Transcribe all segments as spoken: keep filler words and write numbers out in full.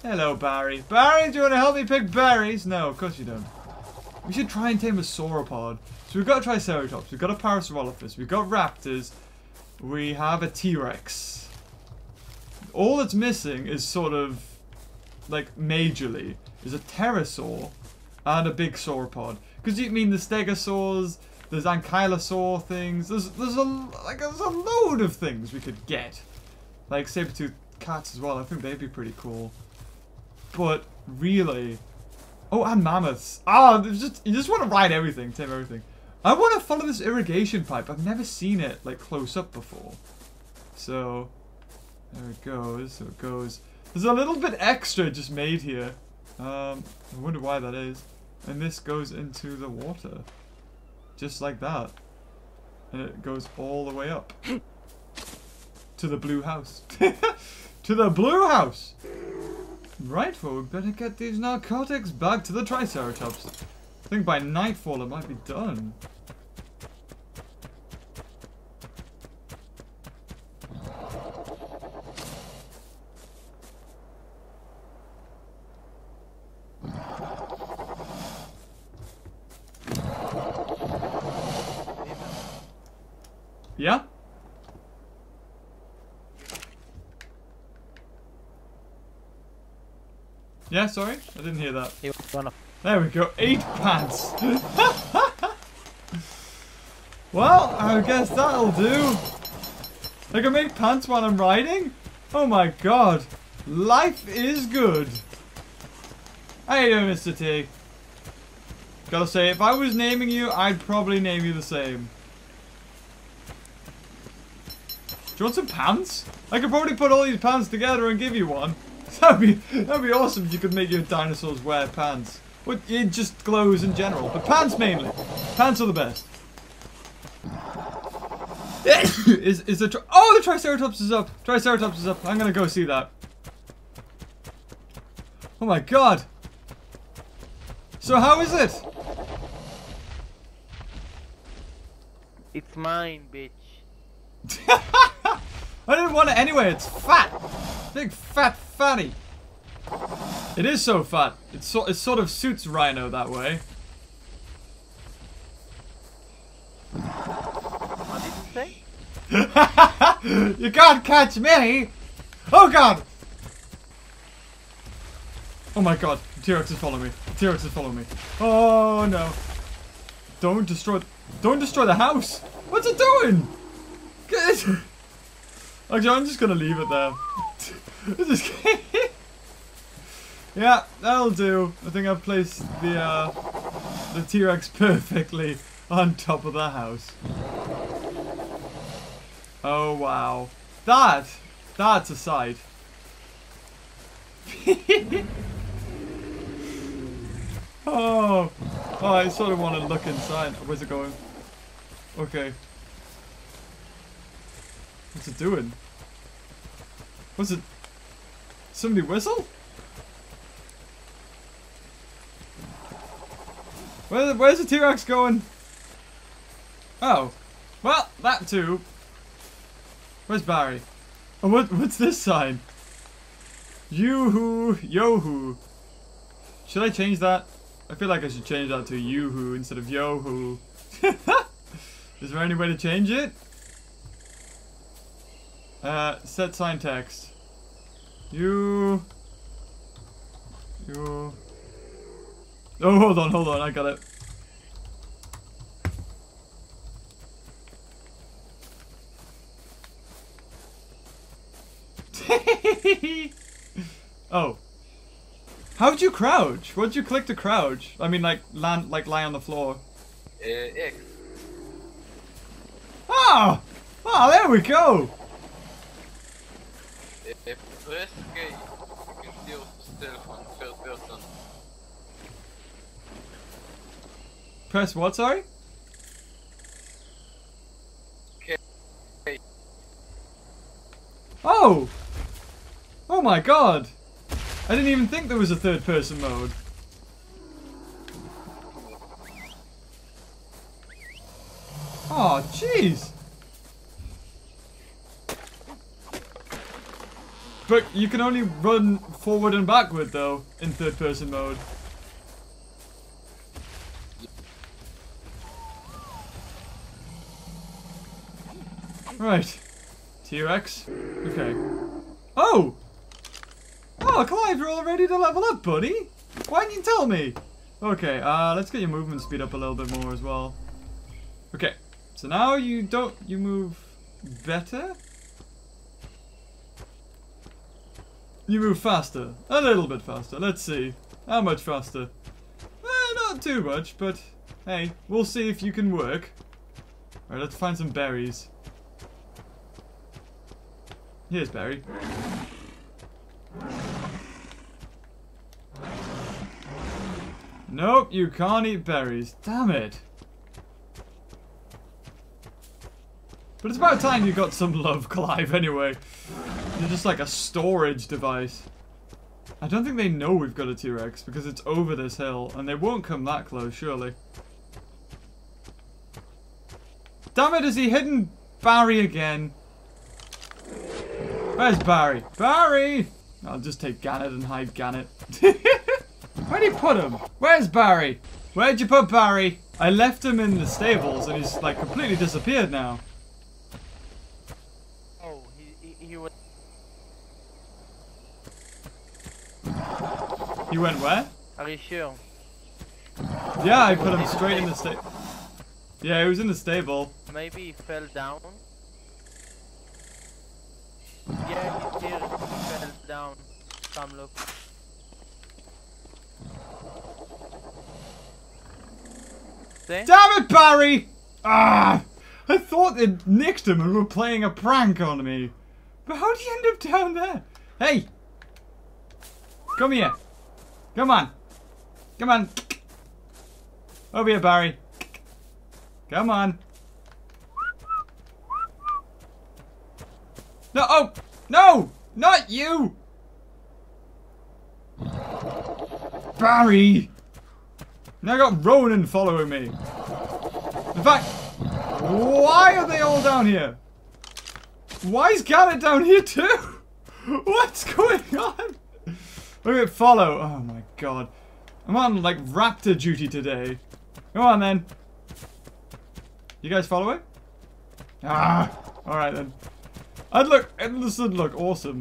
Hello, Barry. Barry, do you want to help me pick berries? No, of course you don't. We should try and tame a sauropod. So we've got a Triceratops, we've got a Parasaurolophus, we've got raptors, we have a T-Rex. All that's missing is sort of, like, majorly, is a pterosaur and a big sauropod. Because you mean the stegosaurs, there's ankylosaur things, there's there's a like there's a load of things we could get. Like saber-toothed cats as well, I think they'd be pretty cool. But really, oh, and mammoths. Ah, oh, just you just want to ride everything, tame everything. I want to follow this irrigation pipe. I've never seen it like close up before. So there it goes. So it goes. There's a little bit extra just made here. Um, I wonder why that is. And this goes into the water, just like that, and it goes all the way up to the blue house. To the blue house. Right, well, we better get these narcotics back to the Triceratops. I think by nightfall it might be done. Yeah? Yeah, sorry? I didn't hear that. There we go. Eight pants. Well, I guess that'll do. I can make pants while I'm riding? Oh my god. Life is good. How you doing, Mister T? Gotta say, if I was naming you, I'd probably name you the same. Do you want some pants? I could probably put all these pants together and give you one. That'd be that'd be awesome if you could make your dinosaurs wear pants. Well, it just glows in general, but pants mainly. Pants are the best. is is the tri oh the Triceratops is up. Triceratops is up. I'm gonna go see that. Oh my god. So how is it? It's mine, bitch. I didn't want it anyway, it's fat! Big fat fatty! It is so fat. It, so, it sort of suits Rhino that way. What did you say? You can't catch me! Oh god! Oh my god, the T-Rex is following me. The T-Rex is following me. Oh no. Don't destroy, don't destroy the house! What's it doing? Actually, I'm just gonna leave it there. Just yeah, that'll do. I think I've placed the uh, the T-Rex perfectly on top of the house. Oh wow, that that's a sight. oh, oh, I sort of want to look inside. Where's it going? Okay. What's it doing? What's it? Somebody whistle? Where, where's the T-Rex going? Oh. Well, that too. Where's Barry? Oh, what, what's this sign? Yoo-hoo, yo-hoo. Should I change that? I feel like I should change that to yoo-hoo instead of yo-hoo. Is there any way to change it? Uh, set sign text. You. You. Oh, hold on, hold on, I got it. Oh. How'd you crouch? What'd you click to crouch? I mean, like, land, like, lie on the floor. Uh, X. Ah! Ah, there we go! Press K. You can see yourself on third person. Press what, sorry? K. Oh! Oh my god! I didn't even think there was a third person mode. Oh, jeez! But you can only run forward and backward though in third person mode. Right. T-Rex. Okay. Oh! Oh, Clive, you're all ready to level up, buddy. Why didn't you tell me? Okay, uh, let's get your movement speed up a little bit more as well. Okay. So now you don't, you move better? You move faster. A little bit faster. Let's see. How much faster? Eh, not too much, but hey, we'll see if you can work. Alright, let's find some berries. Here's berry. Nope, you can't eat berries. Damn it. But it's about time you got some love, Clive, anyway. You're just like a storage device. I don't think they know we've got a T-Rex because it's over this hill and they won't come that close, surely. Damn it, is he hitting Barry again? Where's Barry? Barry! I'll just take Gannet and hide Gannet. Where'd he put him? Where's Barry? Where'd you put Barry? I left him in the stables and he's like completely disappeared now. Oh, he, he, he was... He went where? Are you sure? Yeah, I put him straight in the stable. Yeah, he was in the stable. Maybe he fell down. Yeah, he did. He fell down. Come look. See? Damn it, Barry! Ah! I thought they'd nicked him and were playing a prank on me. But how did he end up down there? Hey! Come here. Come on. Come on. Over here, Barry. Come on. No, oh! No! Not you! Barry! Now I got Ronan following me. In fact, why are they all down here? Why is Gannet down here too? What's going on? Okay, follow. Oh my god. I'm on like raptor duty today. Come on then. You guys following? Ah! Alright then. I'd look, this would look awesome.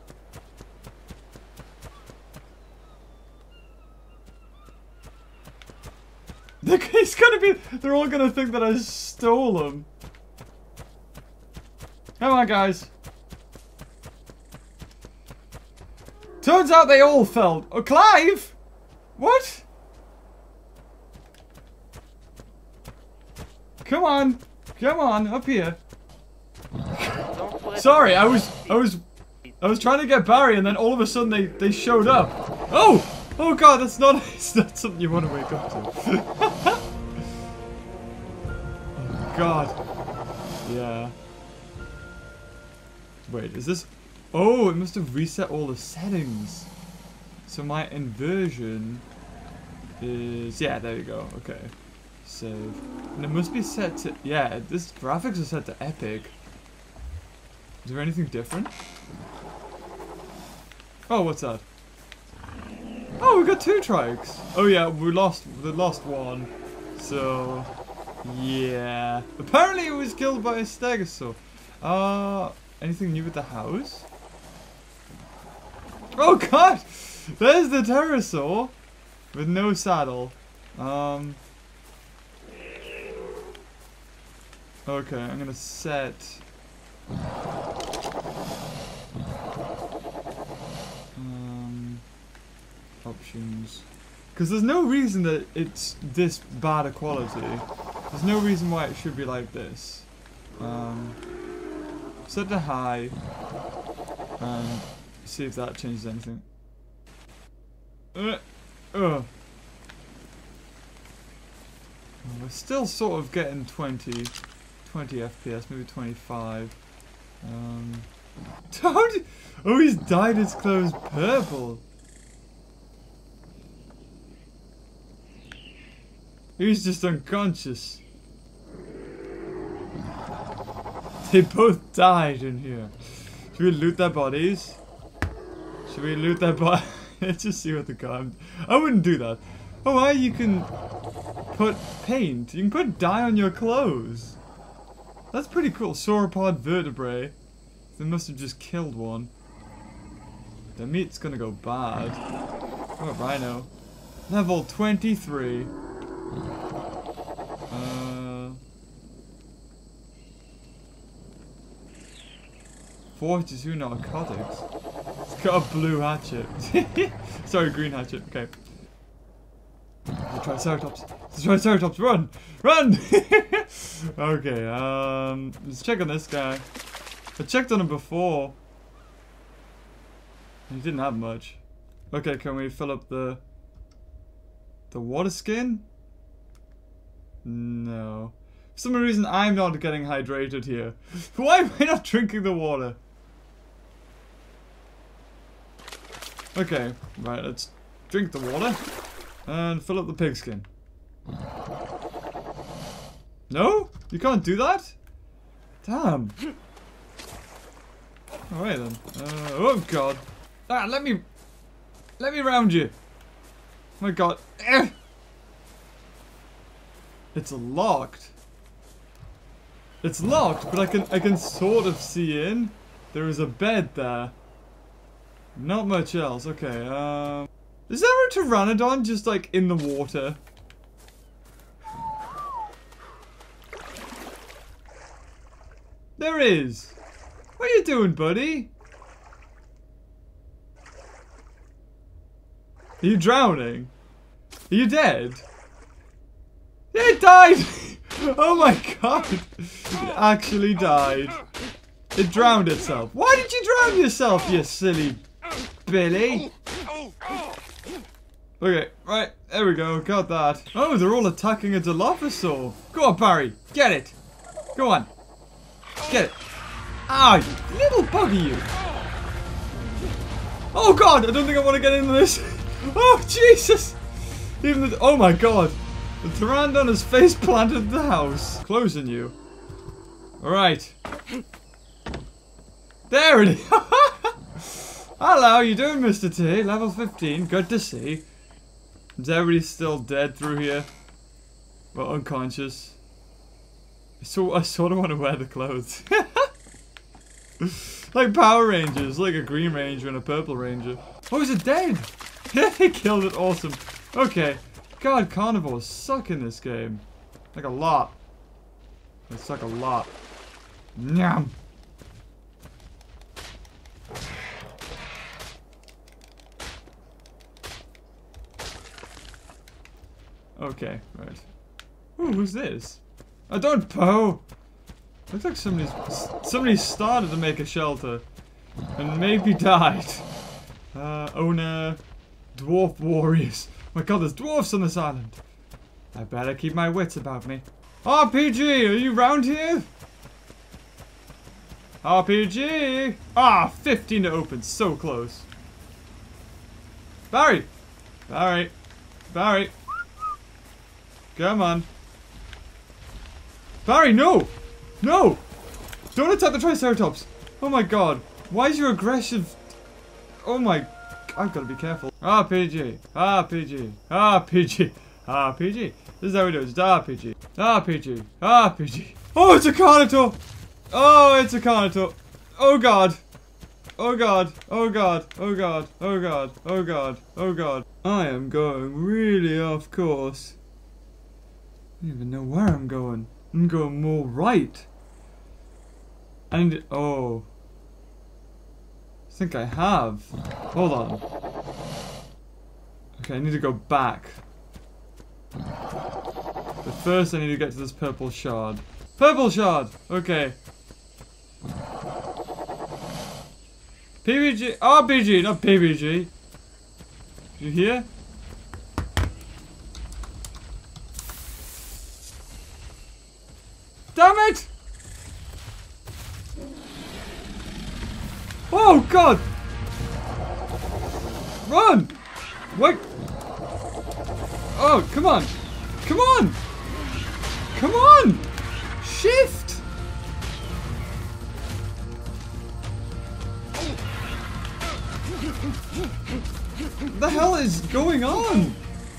He's gonna be, they're all gonna think that I stole them. Come on, guys. Turns out they all fell. Oh, Clive! What? Come on. Come on, up here. Sorry, I was, I was, I was trying to get Barry and then all of a sudden they, they showed up. Oh! Oh god, that's not, it's not something you want to wake up to. Oh god. Yeah. Wait, is this... Oh, it must have reset all the settings. So my inversion is... Yeah, there you go. Okay. Save. And it must be set to... Yeah, this graphics are set to epic. Is there anything different? Oh, what's that? Oh, we got two trikes. Oh yeah, we lost the lost one. So yeah. Apparently it was killed by a stegosaur. Uh anything new with the house? Oh god! There's the pterosaur with no saddle. Um Okay, I'm gonna set options, because there's no reason that it's this bad a quality. There's no reason why it should be like this. Um, set to high and see if that changes anything. Uh, uh. We're still sort of getting twenty, twenty F P S, maybe twenty-five. Um, oh, he's dyed his clothes purple. He's just unconscious. They both died in here. Should we loot their bodies? Should we loot their body? Let's just see what they got. I wouldn't do that. Oh, why you can put paint? You can put dye on your clothes. That's pretty cool. Sauropod vertebrae. They must have just killed one. Their meat's gonna go bad. Oh, rhino. Level twenty-three. Uh, forty-two narcotics. It's got a blue hatchet. Sorry, green hatchet. Okay. The Triceratops. The Triceratops, run! Run! Okay, um, let's check on this guy. I checked on him before. He didn't have much. Okay, can we fill up the... The water skin? No. For some reason, I'm not getting hydrated here. Why am I not drinking the water? Okay, right, let's drink the water. And fill up the pigskin. No? You can't do that? Damn. Alright then. Uh, oh god. Ah, let me... Let me round you. Oh my god. Eh. It's locked. It's locked, but I can I can sort of see in. There is a bed there. Not much else. Okay, um... Is there a pteranodon just like in the water? There is. What are you doing, buddy? Are you drowning? Are you dead? Yeah, it died! Oh my god! It actually died. It drowned itself. Why did you drown yourself, you silly Billy? Okay, right, there we go, got that. Oh, they're all attacking a Dilophosaur. Go on, Barry, get it. Go on. Get it. Ah, you little buggy, you. Oh god, I don't think I want to get into this. Oh, Jesus. Even the, oh my god. The Pteranodon has face planted the house. Closing you. Alright. There it is. Hello, how you doing, Mister T? Level fifteen, good to see. Is everybody still dead through here? Well, unconscious. So I sort of want to wear the clothes. Like Power Rangers, like a Green Ranger and a Purple Ranger. Oh, is it dead? Yeah, they killed it, awesome. Okay. God, carnivores suck in this game. Like a lot. They suck a lot. Nyam. Okay, right. Ooh, who's this? Oh, don't Poe! Looks like somebody's somebody started to make a shelter and maybe died. Uh, owner, dwarf warriors. Oh my god, there's dwarfs on this island. I better keep my wits about me. R P G, are you round here? R P G! Ah, fifteen to open, so close. Barry! Barry! Barry! Come on. Barry, no! No! Don't attack the Triceratops! Oh my god. Why is your aggressive... Oh my... I've got to be careful. R P G. R P G. R P G. R P G. This is how we do it. It's R P G. R P G. R P G. Oh, it's a Carnotaur! Oh, it's a Carnotaur. Oh god. Oh god. Oh god. Oh god. Oh god. Oh god. Oh god. I am going really off course. I don't even know where I'm going. I'm going more right. And oh, I think I have. Hold on. Okay, I need to go back. But first, I need to get to this purple shard. Purple shard. Okay. P V G, R P G, not P V G. You hear? Damn it! Oh god! Run! Wait! Oh, come on! Come on! Come on! Shift! What the hell is going on?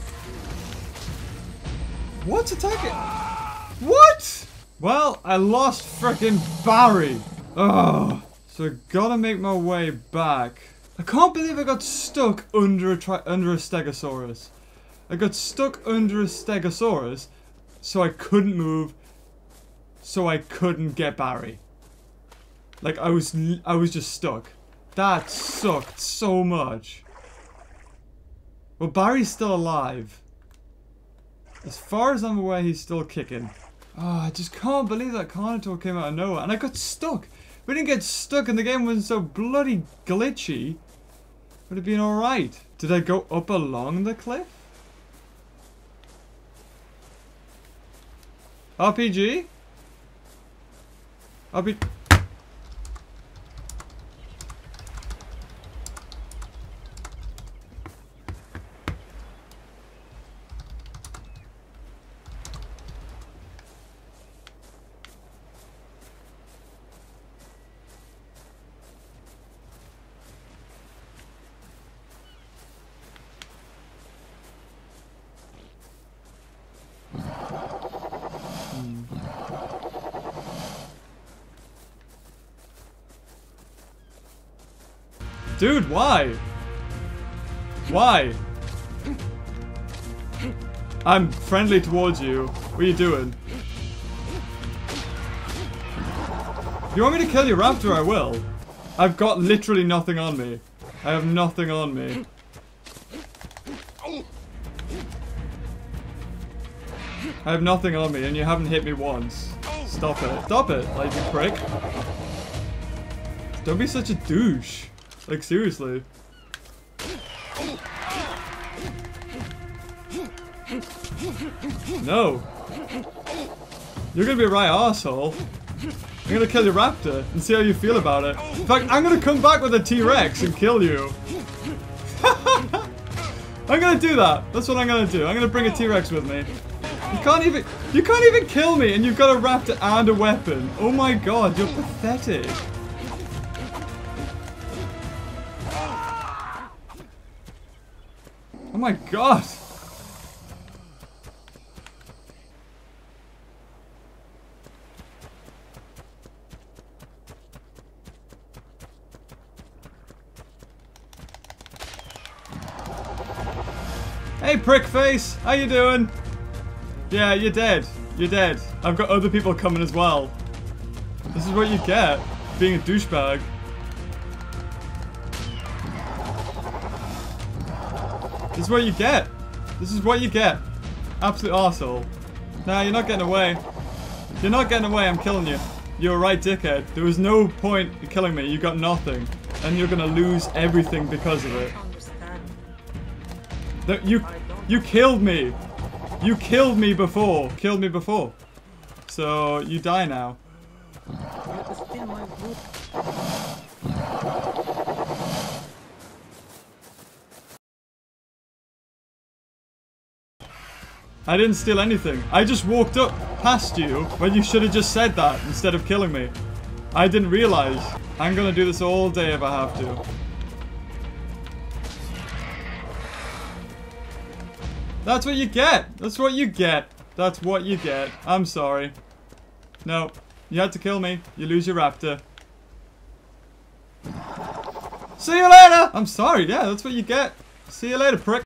What's attacking? What? Well, I lost frickin' Barry. Ugh. So I gotta make my way back. I can't believe I got stuck under a tri under a Stegosaurus. I got stuck under a Stegosaurus, so I couldn't move, so I couldn't get Barry. Like I was, I was just stuck. That sucked so much. Well, Barry's still alive. As far as I'm aware, he's still kicking. Oh, I just can't believe that Carnotaur came out of nowhere, and I got stuck. We didn't get stuck, and the game wasn't so bloody glitchy. Would have been alright. Did I go up along the cliff? R P G? R P G? Dude, why? Why? I'm friendly towards you. What are you doing? If you want me to kill your raptor, I will. I've got literally nothing on me. I have nothing on me. I have nothing on me, and you haven't hit me once. Stop it. Stop it, like you prick. Don't be such a douche. Like, seriously. No. You're gonna be a right arsehole. I'm gonna kill your raptor and see how you feel about it. In fact, I'm gonna come back with a T-Rex and kill you. I'm gonna do that. That's what I'm gonna do. I'm gonna bring a T-Rex with me. You can't even- You can't even kill me, and you've got a raptor and a weapon. Oh my god, you're pathetic. Oh my god! Hey prick face! How you doing? Yeah, you're dead. You're dead. I've got other people coming as well. This is what you get, being a douchebag. This is what you get. This is what you get. Absolute arsehole. Nah, you're not getting away. You're not getting away, I'm killing you. You're a right dickhead. There was no point in killing me. You got nothing. And you're gonna lose everything because of it. No, you, you killed me. You killed me before. Killed me before. So, you die now. I didn't steal anything. I just walked up past you when you should have just said that instead of killing me. I didn't realize. I'm gonna do this all day if I have to. That's what you get. That's what you get. That's what you get. I'm sorry. No. You had to kill me. You lose your raptor. See you later! I'm sorry. Yeah, that's what you get. See you later, prick.